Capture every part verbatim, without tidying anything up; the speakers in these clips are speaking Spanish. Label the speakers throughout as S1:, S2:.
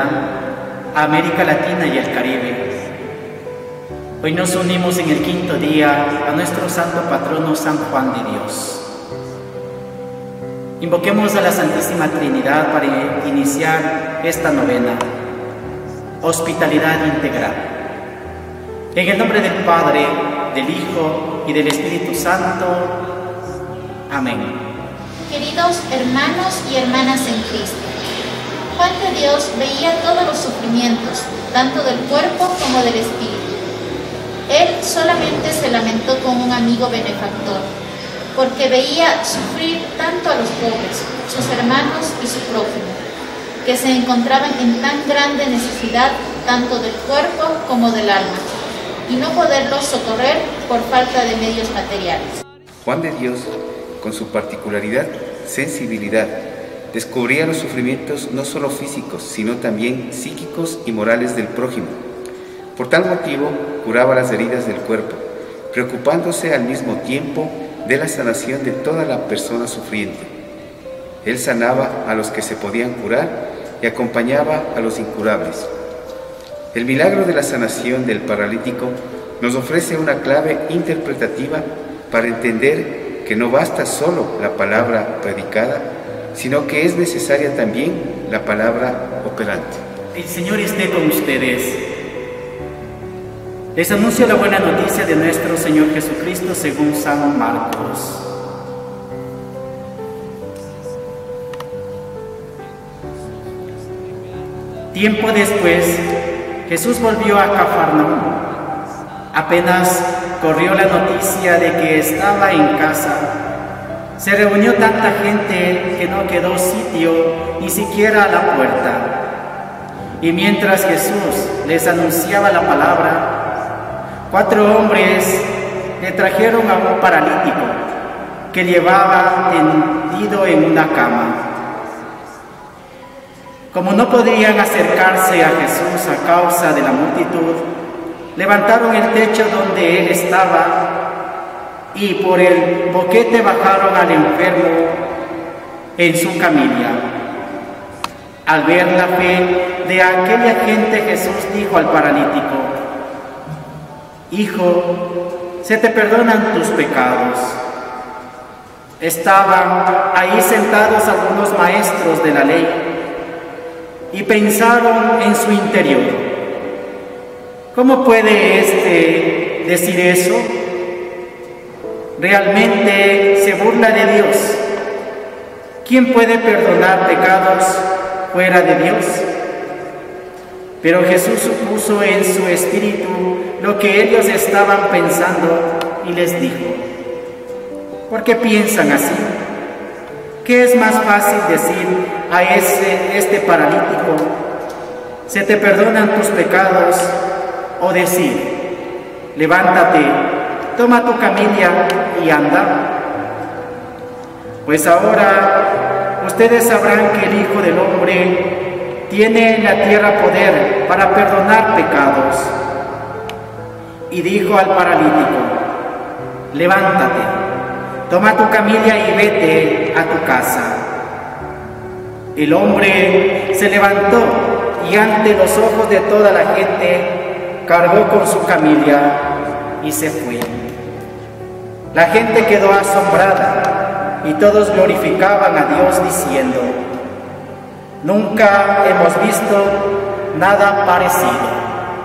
S1: a América Latina y el Caribe. Hoy nos unimos en el quinto día a nuestro santo patrono San Juan de Dios. Invoquemos a la Santísima Trinidad para iniciar esta novena, hospitalidad integral. En el nombre del Padre, del Hijo y del Espíritu Santo. Amén.
S2: Queridos hermanos y hermanas en Cristo, Juan de Dios veía todos los sufrimientos, tanto del cuerpo como del espíritu. Él solamente se lamentó con un amigo benefactor, porque veía sufrir tanto a los pobres, sus hermanos y su prójimo, que se encontraban en tan grande necesidad tanto del cuerpo como del alma, y no poderlos socorrer por falta de medios materiales.
S3: Juan de Dios, con su particularidad, sensibilidad, descubría los sufrimientos no solo físicos, sino también psíquicos y morales del prójimo. Por tal motivo, curaba las heridas del cuerpo, preocupándose al mismo tiempo de la sanación de toda la persona sufriente. Él sanaba a los que se podían curar y acompañaba a los incurables. El milagro de la sanación del paralítico nos ofrece una clave interpretativa para entender que no basta solo la palabra predicada, sino que es necesaria también la palabra operante.
S1: El Señor esté con ustedes. Les anuncio la buena noticia de nuestro Señor Jesucristo según San Marcos. Tiempo después, Jesús volvió a Cafarnaúm. Apenas corrió la noticia de que estaba en casa, se reunió tanta gente que no quedó sitio ni siquiera a la puerta. Y mientras Jesús les anunciaba la palabra, cuatro hombres le trajeron a un paralítico que llevaba tendido en una cama. Como no podían acercarse a Jesús a causa de la multitud, levantaron el techo donde él estaba y por el boquete bajaron al enfermo en su camilla. Al ver la fe de aquella gente, Jesús dijo al paralítico: Hijo, se te perdonan tus pecados. Estaban ahí sentados algunos maestros de la ley y pensaron en su interior: ¿cómo puede éste decir eso? Realmente se burla de Dios. ¿Quién puede perdonar pecados fuera de Dios? Pero Jesús supuso en su espíritu lo que ellos estaban pensando y les dijo: ¿por qué piensan así? ¿Qué es más fácil decir a ese, este paralítico: se te perdonan tus pecados, o decir: levántate, toma tu camilla y anda? Pues ahora ustedes sabrán que el Hijo del Hombre tiene en la tierra poder para perdonar pecados. Y dijo al paralítico: levántate, toma tu camilla y vete a tu casa. El hombre se levantó y ante los ojos de toda la gente cargó con su camilla y se fue. La gente quedó asombrada y todos glorificaban a Dios diciendo: nunca hemos visto nada parecido.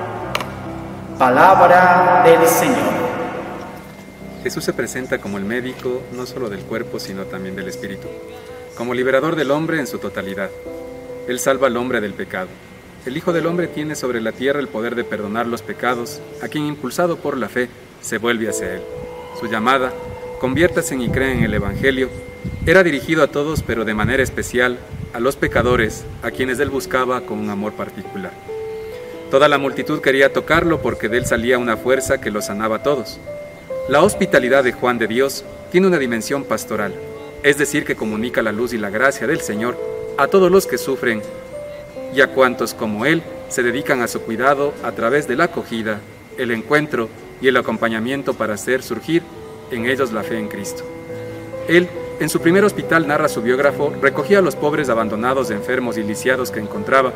S1: Palabra del Señor.
S4: Jesús se presenta como el médico no solo del cuerpo sino también del espíritu, como liberador del hombre en su totalidad. Él salva al hombre del pecado. El Hijo del Hombre tiene sobre la tierra el poder de perdonar los pecados a quien, impulsado por la fe, se vuelve hacia Él. Su llamada, conviértase y cree en el Evangelio, era dirigido a todos, pero de manera especial a los pecadores, a quienes Él buscaba con un amor particular. Toda la multitud quería tocarlo porque de Él salía una fuerza que los sanaba a todos. La hospitalidad de Juan de Dios tiene una dimensión pastoral, es decir, que comunica la luz y la gracia del Señor a todos los que sufren y a cuantos como Él se dedican a su cuidado a través de la acogida, el encuentro y el acompañamiento para hacer surgir en ellos la fe en Cristo. Él, en su primer hospital, narra su biógrafo, recogía a los pobres abandonados, enfermos y lisiados que encontraba,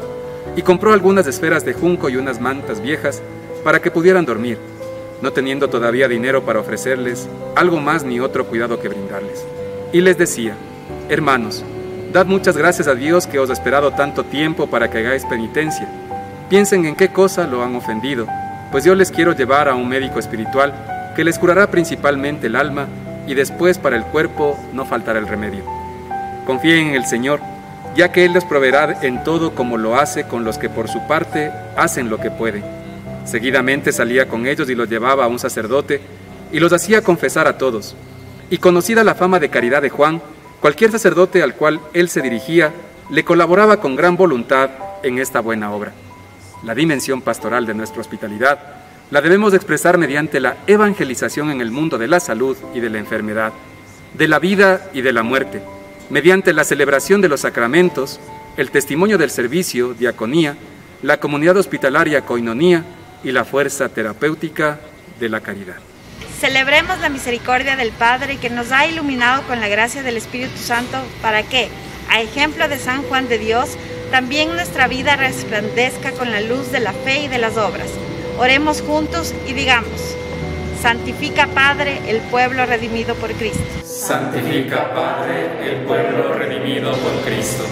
S4: y compró algunas esferas de junco y unas mantas viejas para que pudieran dormir, no teniendo todavía dinero para ofrecerles algo más ni otro cuidado que brindarles. Y les decía: hermanos, dad muchas gracias a Dios que os ha esperado tanto tiempo para que hagáis penitencia. Piensen en qué cosa lo han ofendido, pues yo les quiero llevar a un médico espiritual que les curará principalmente el alma, y después para el cuerpo no faltará el remedio. Confíen en el Señor, ya que Él les proveerá en todo como lo hace con los que por su parte hacen lo que pueden. Seguidamente salía con ellos y los llevaba a un sacerdote y los hacía confesar a todos. Y conocida la fama de caridad de Juan, cualquier sacerdote al cual él se dirigía le colaboraba con gran voluntad en esta buena obra. La dimensión pastoral de nuestra hospitalidad la debemos expresar mediante la evangelización en el mundo de la salud y de la enfermedad, de la vida y de la muerte, mediante la celebración de los sacramentos, el testimonio del servicio, diaconía, la comunidad hospitalaria, coinonía, y la fuerza terapéutica de la caridad.
S5: Celebremos la misericordia del Padre que nos ha iluminado con la gracia del Espíritu Santo para que, a ejemplo de San Juan de Dios, también nuestra vida resplandezca con la luz de la fe y de las obras. Oremos juntos y digamos: santifica, Padre, el pueblo redimido por Cristo.
S4: Santifica, Padre, el pueblo redimido por Cristo.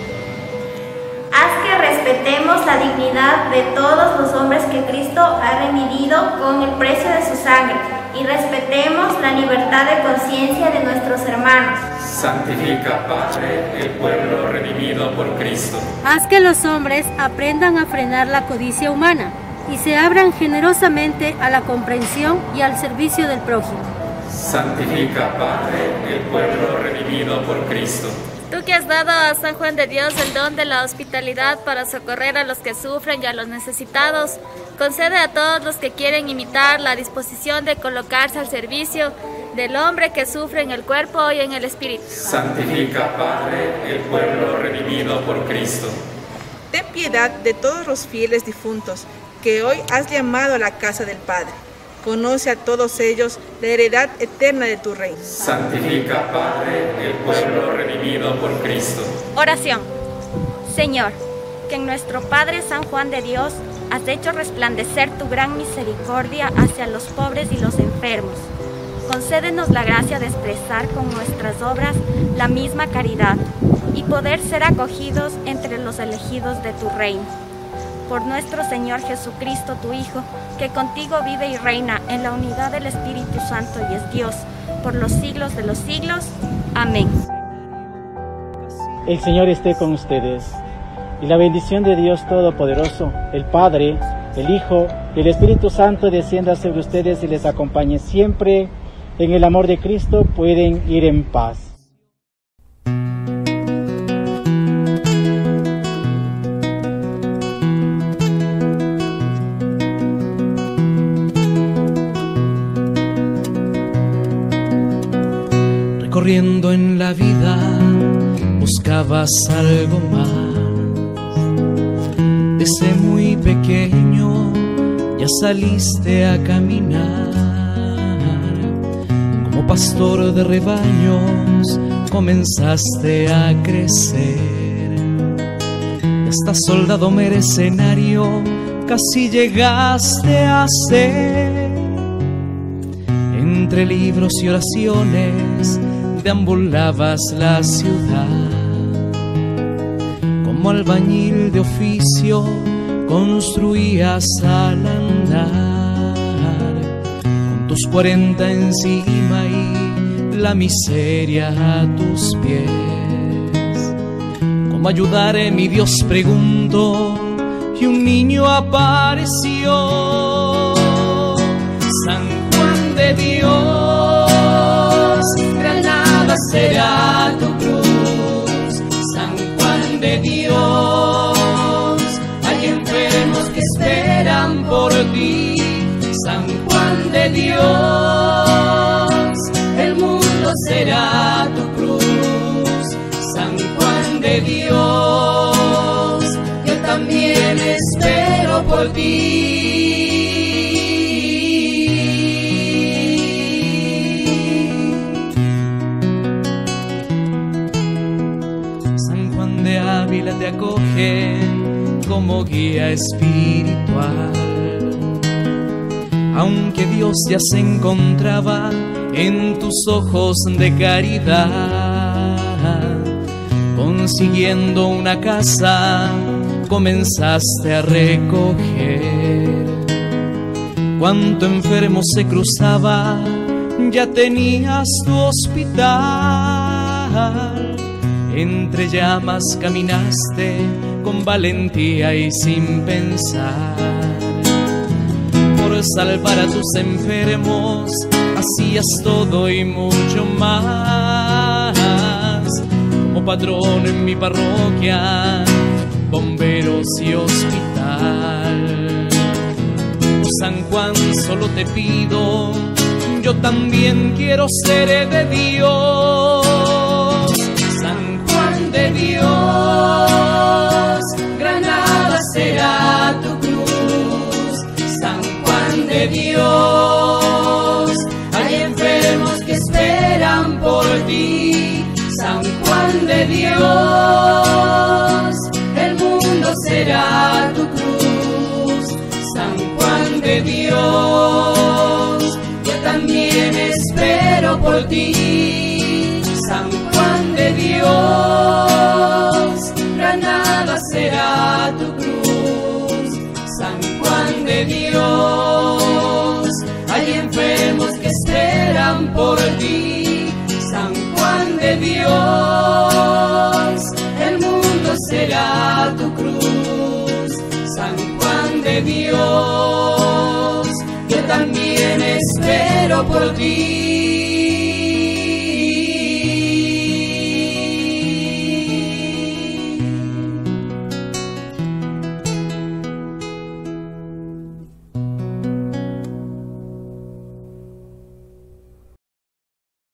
S6: Haz que respetemos la dignidad de todos los hombres que Cristo ha redimido con el precio de su sangre, y respetemos la libertad de conciencia de nuestros hermanos.
S4: Santifica, Padre, el pueblo redimido por Cristo.
S7: Haz que los hombres aprendan a frenar la codicia humana y se abran generosamente a la comprensión y al servicio del prójimo.
S4: Santifica, Padre, el pueblo redimido por Cristo.
S8: Tú que has dado a San Juan de Dios el don de la hospitalidad para socorrer a los que sufren y a los necesitados, concede a todos los que quieren imitar la disposición de colocarse al servicio del hombre que sufre en el cuerpo y en el espíritu.
S4: Santifica, Padre, el pueblo redimido por Cristo.
S9: Ten piedad de todos los fieles difuntos que hoy has llamado a la casa del Padre. Conoce a todos ellos la heredad eterna de tu reino.
S4: Santifica, Padre, el pueblo redimido por Cristo.
S5: Oración. Señor, que en nuestro Padre San Juan de Dios has hecho resplandecer tu gran misericordia hacia los pobres y los enfermos. Concédenos la gracia de expresar con nuestras obras la misma caridad y poder ser acogidos entre los elegidos de tu reino. Por nuestro Señor Jesucristo, tu Hijo, que contigo vive y reina en la unidad del Espíritu Santo y es Dios, por los siglos de los siglos. Amén.
S1: El Señor esté con ustedes, y la bendición de Dios Todopoderoso, el Padre, el Hijo y el Espíritu Santo descienda sobre ustedes y les acompañe siempre. En el amor de Cristo pueden ir en paz.
S10: Corriendo en la vida, buscabas algo más. Desde muy pequeño ya saliste a caminar. Como pastor de rebaños comenzaste a crecer. Y hasta soldado mercenario casi llegaste a ser. Entre libros y oraciones deambulabas la ciudad, como albañil de oficio construías al andar, con tus cuarenta encima y la miseria a tus pies. ¿Cómo ayudaré, mi Dios? Preguntó, y un niño apareció. San Juan de Dios, será tu cruz, San Juan de Dios. Hay enfermos que esperan por ti, San Juan de Dios. El mundo será tu cruz, San Juan de Dios. Yo también espero por ti. Te acoge como guía espiritual. Aunque Dios ya se encontraba en tus ojos de caridad, consiguiendo una casa comenzaste a recoger. Cuanto enfermo se cruzaba, ya tenías tu hospital. Entre llamas caminaste con valentía y sin pensar. Por salvar a tus enfermos hacías todo y mucho más. Como patrón en mi parroquia, bomberos y hospital. Oh San Juan, solo te pido, yo también quiero ser de Dios. San Juan de Dios, Granada será tu cruz. San Juan de Dios, hay enfermos que esperan por ti. San Juan de Dios, el mundo será tu cruz. San Juan de Dios, yo también espero por ti. San Juan de Dios, Granada será tu cruz. San Juan de Dios, hay enfermos que esperan por ti. San Juan de Dios, el mundo será tu cruz. San Juan de Dios, yo también espero por ti.